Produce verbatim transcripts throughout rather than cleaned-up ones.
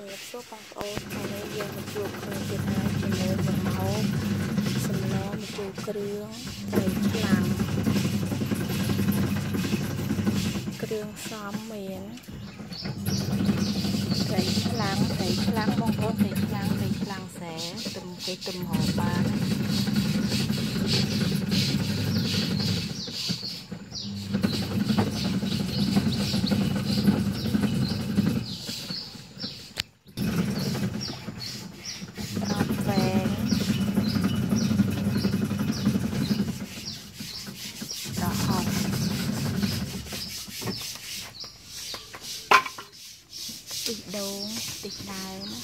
Mình gặp số con ôn ngày nay giờ mình chuột mình trên hai chỉ môi một máu sầm nó một chuột kêu đầy chlang kêu xóm miền đầy chlang đầy chlang bông bông đầy chlang đầy chlang xé tùm cái tùm hồ baติดโดงติดดาวนะ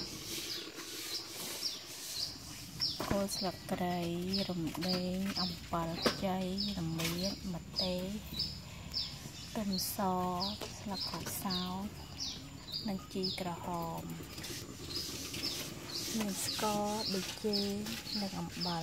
โคสลักไกรรำเดงอมปาลใจรำเมียดมัดเตต้นซอสลักขอบสาวนังจีกระหอมเนื้อสกอดิเจนังอมบาล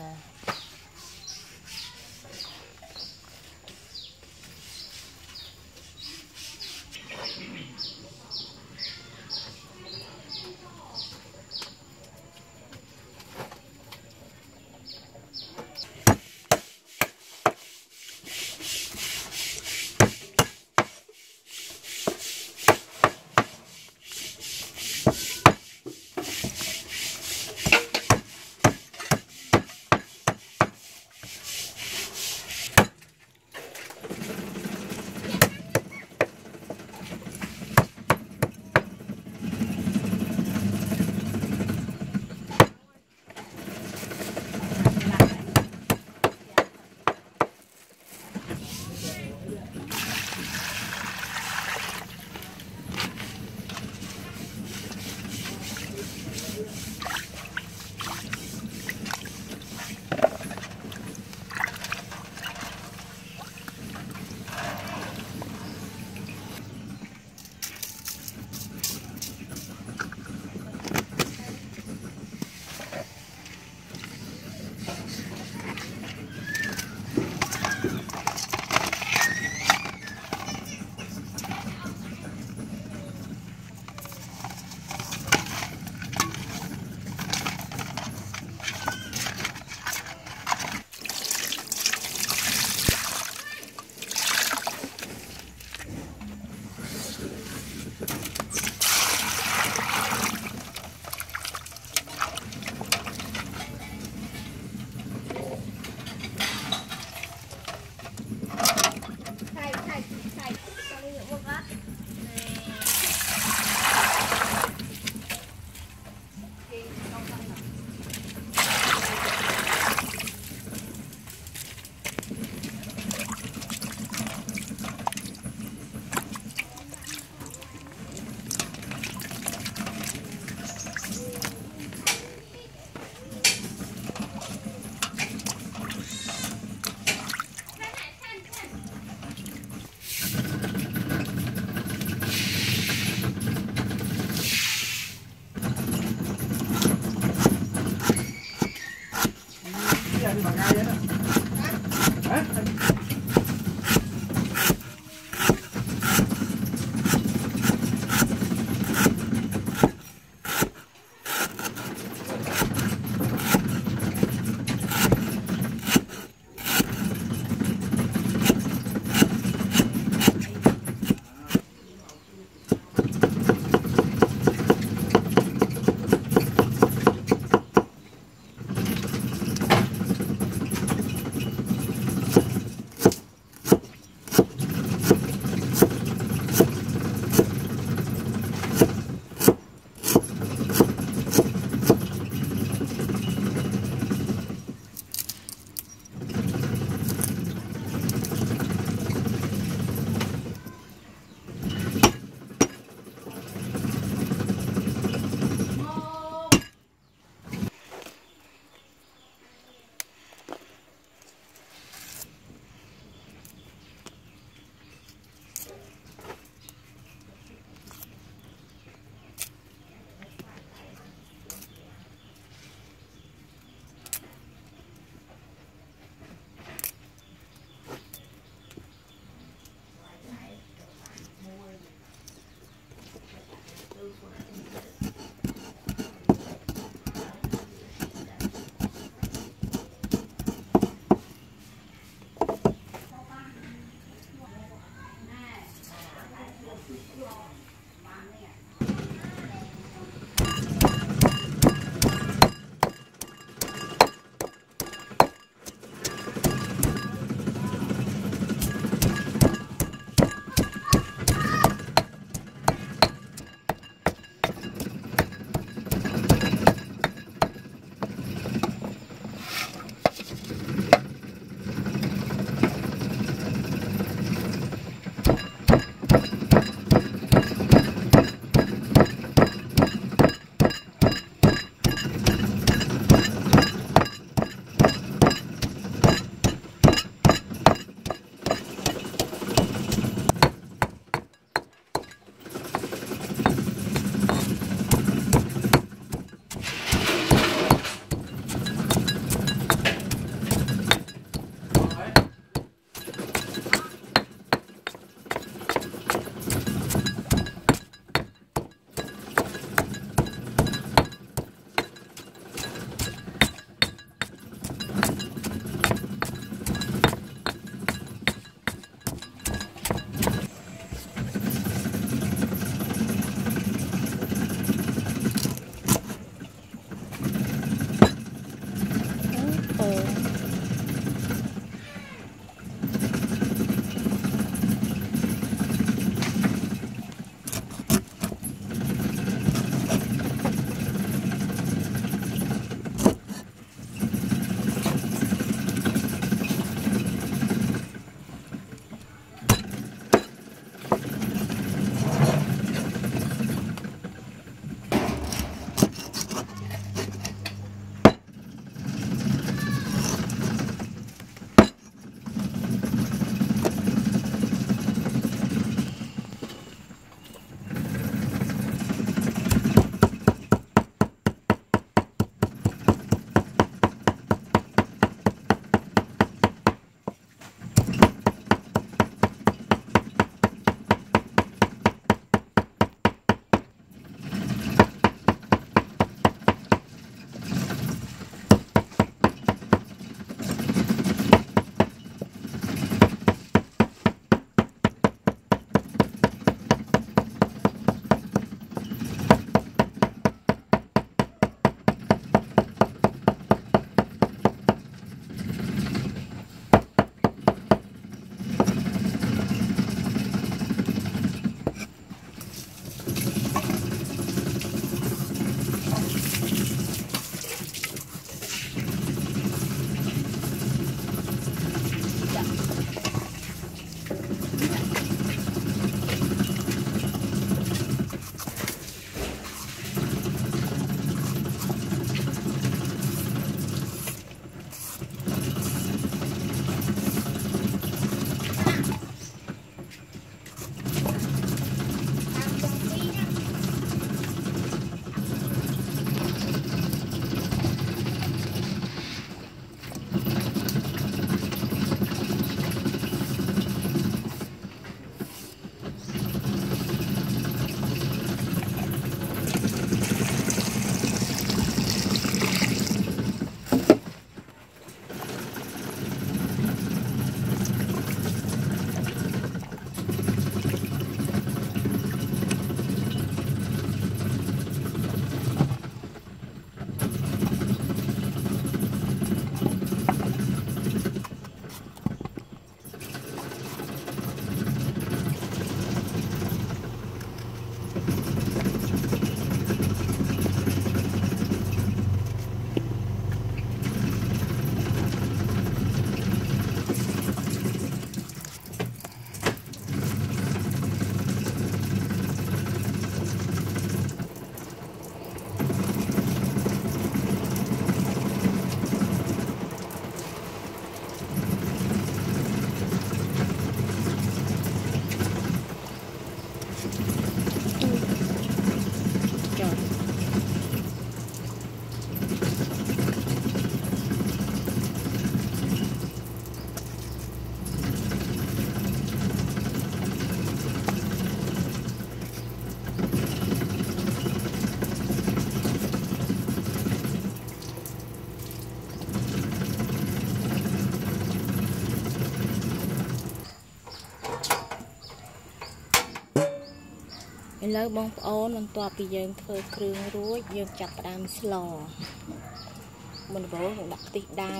Lâu bông ôn mình tọa bị dương thơ krương rúi dương chặt đam slò mình bố cũng đặt tít đá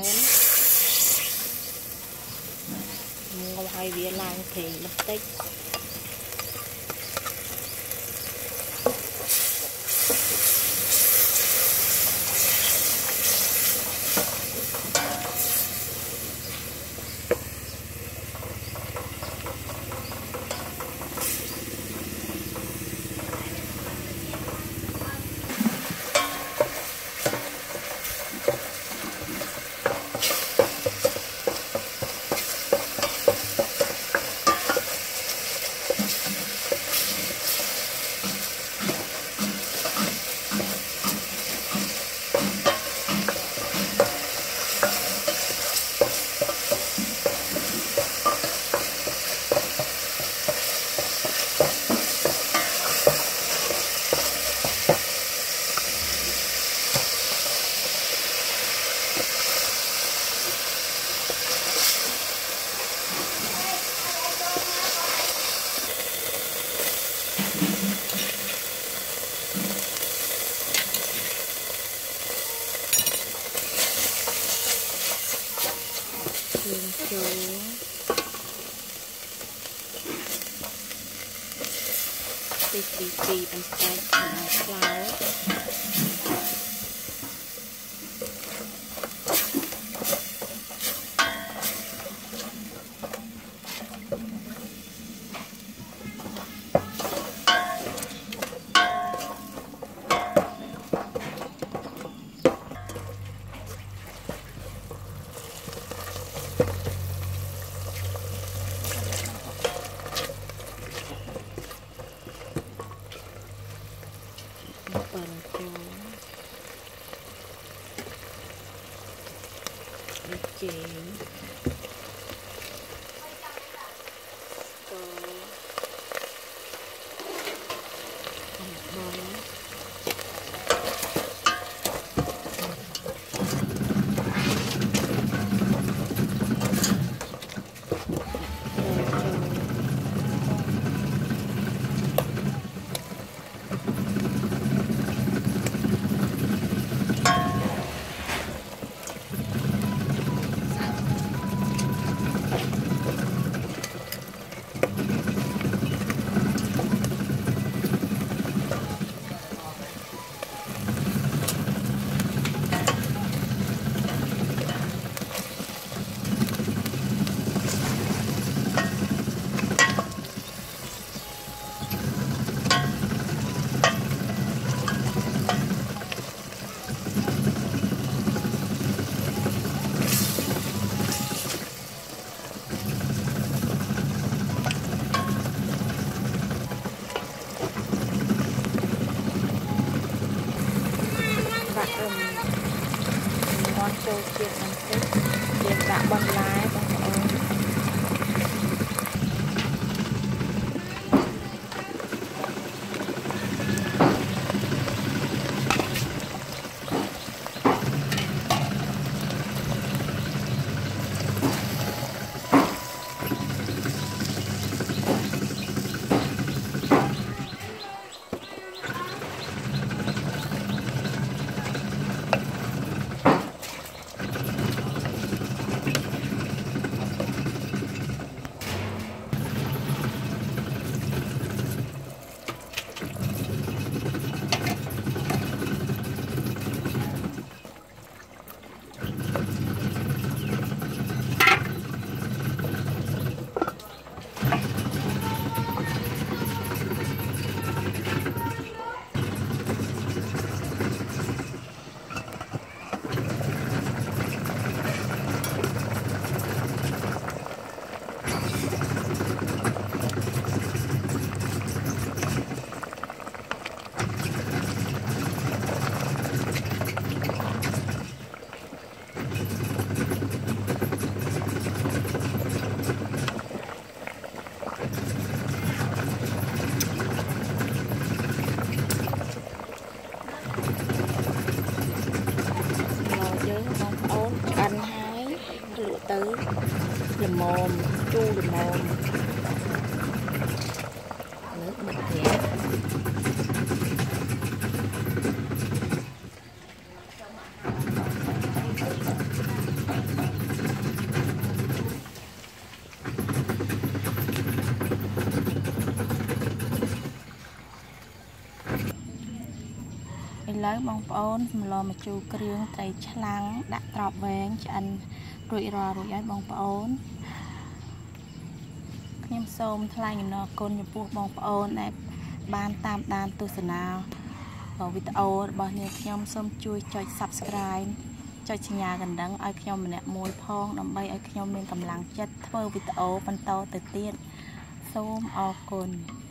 ngồi hai vía lang thì mất tích Tì tì tì bằng tay flour chị ngon trôi chiên ăn tết chiên đã bông lái bông ôn tới làm mồm chu làm mồm nước mực thịt ឥឡូវបងប្អូនសម្លម្ជូរគ្រឿងត្រីឆ្លាំងដាក់ត្រប់វែងឆ្អិនរួចរាល់រួចហើយបងប្អូនខ្ញុំសូមថ្លែងអំណរគុណចំពោះបងប្អូនដែលបានតាមដានទស្សនាវីដេអូរបស់នាងខ្ញុំសូមជួយចុច Subscribe ចុចសញ្ញាកណ្ដឹងឲ្យខ្ញុំម្នាក់មួយផងដើម្បីឲ្យខ្ញុំមានកម្លាំងចិត្តធ្វើវីដេអូបន្តទៅទៀតសូមអរគុណ